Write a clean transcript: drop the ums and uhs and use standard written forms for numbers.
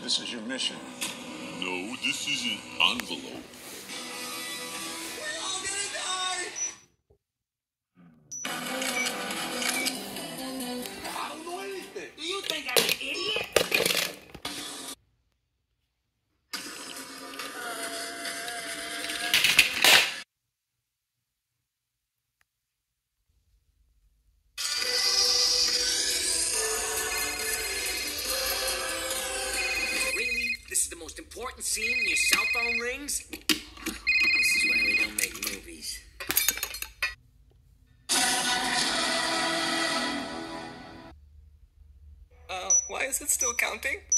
This is your mission. No, this is an envelope. We're all gonna die! I don't know anything. Do you think I'm an idiot? This is the most important scene in your cell phone rings? This is why we don't make movies. Why is it still counting?